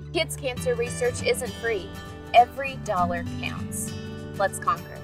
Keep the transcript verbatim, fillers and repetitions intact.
Kids' cancer research isn't free. Every dollar counts. Let's conquer.